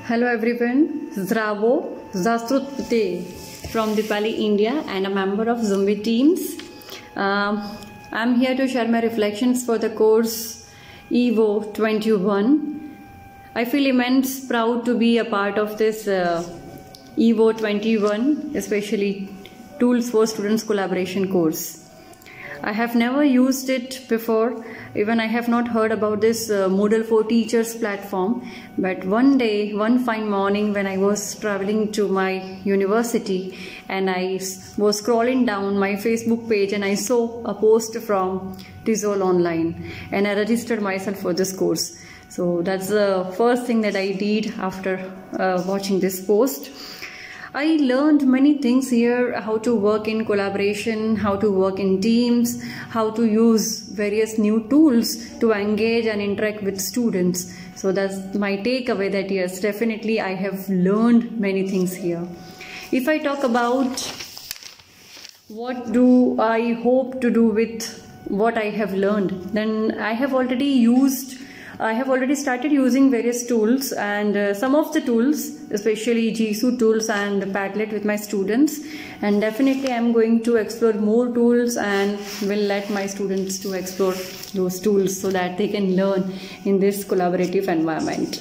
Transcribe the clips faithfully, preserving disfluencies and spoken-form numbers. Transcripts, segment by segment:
Hello everyone, Zdravo, Zastrutpute from Dipali, India and a member of Zumbi teams. Um, I'm here to share my reflections for the course Evo twenty-one. I feel immense proud to be a part of this uh, Evo twenty-one, especially Tools for Students Collaboration course. I have never used it before, even I have not heard about this uh, Moodle for Teachers platform, but one day, one fine morning when I was traveling to my university and I was scrolling down my Facebook page and I saw a post from Tizol Online and I registered myself for this course. So that's the first thing that I did after uh, watching this post. I learned many things here, how to work in collaboration, how to work in teams, how to use various new tools to engage and interact with students. So that's my takeaway, that yes, definitely I have learned many things here. If I talk about what do I hope to do with what I have learned, then I have already used I have already started using various tools, and uh, some of the tools, especially Jisoo tools and Padlet with my students, and definitely I am going to explore more tools and will let my students to explore those tools so that they can learn in this collaborative environment.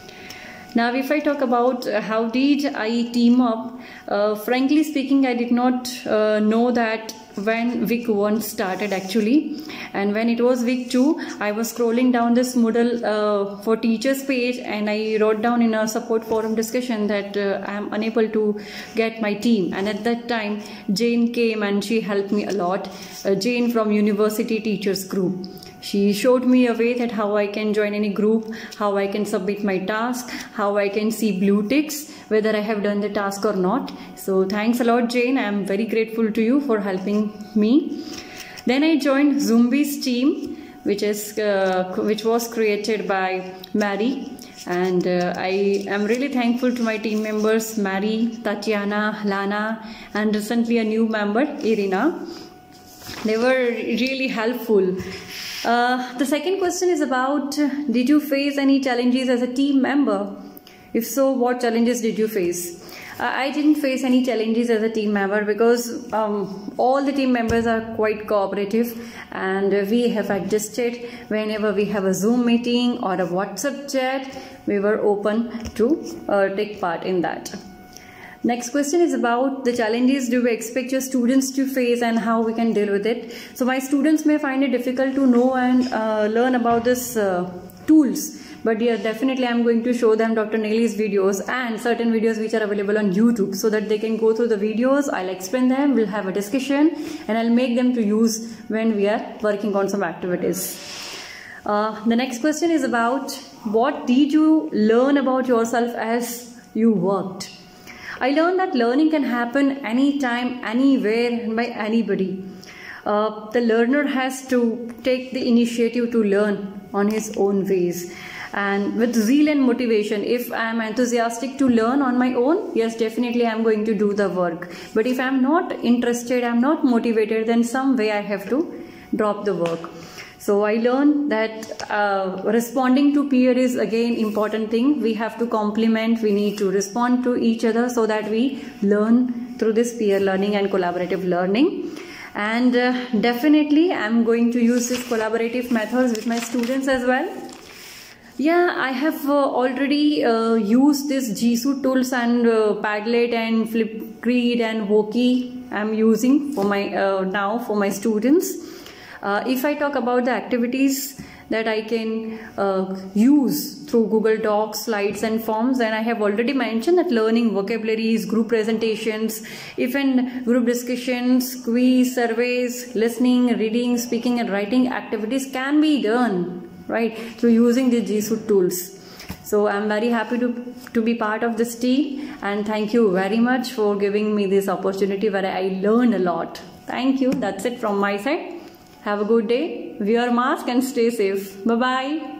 Now, if I talk about uh, how did I team up, uh, frankly speaking, I did not uh, know that when week one started actually, and when it was week two, I was scrolling down this Moodle uh, for teachers page and I wrote down in a support forum discussion that uh, I am unable to get my team, and at that time Jane came and she helped me a lot. uh, Jane from University Teachers Group. She showed me a way that how I can join any group, how I can submit my task, how I can see blue ticks, whether I have done the task or not. So thanks a lot, Jane. I am very grateful to you for helping me. Then I joined Zumbi's team, which is uh, which was created by Mary. And uh, I am really thankful to my team members, Mary, Tatiana, Lana, and recently a new member, Irina. They were really helpful. Uh, the second question is about, uh, did you face any challenges as a team member? If so, what challenges did you face? Uh, I didn't face any challenges as a team member because um, all the team members are quite cooperative, and uh, we have adjusted whenever we have a Zoom meeting or a WhatsApp chat, we were open to uh, take part in that. Next question is about the challenges do we expect your students to face and how we can deal with it. So my students may find it difficult to know and uh, learn about this uh, tools, but yeah, definitely I'm going to show them Doctor Nelly's videos and certain videos which are available on YouTube so that they can go through the videos. I'll explain them, we'll have a discussion, and I'll make them to use when we are working on some activities. Uh, the next question is about what did you learn about yourself as you worked? I learned that learning can happen anytime, anywhere, and by anybody. Uh, the learner has to take the initiative to learn on his own ways. And with zeal and motivation, if I am enthusiastic to learn on my own, yes, definitely I am going to do the work. But if I am not interested, I am not motivated, then some way I have to drop the work. So I learned that uh, responding to peer is again important thing. We have to complement, we need to respond to each other so that we learn through this peer learning and collaborative learning. And uh, definitely I'm going to use this collaborative methods with my students as well. Yeah, I have uh, already uh, used this Jisoo tools and uh, Padlet and Flipgrid and Woki I'm using for my uh, now for my students. Uh, if I talk about the activities that I can uh, use through Google Docs, slides and forms, then I have already mentioned that learning vocabularies, group presentations, even group discussions, quiz, surveys, listening, reading, speaking and writing activities can be done, right, through using the Jisoo tools. So I'm very happy to, to be part of this team, and thank you very much for giving me this opportunity where I learned a lot. Thank you. That's it from my side. Have a good day, wear a mask and stay safe. Bye-bye.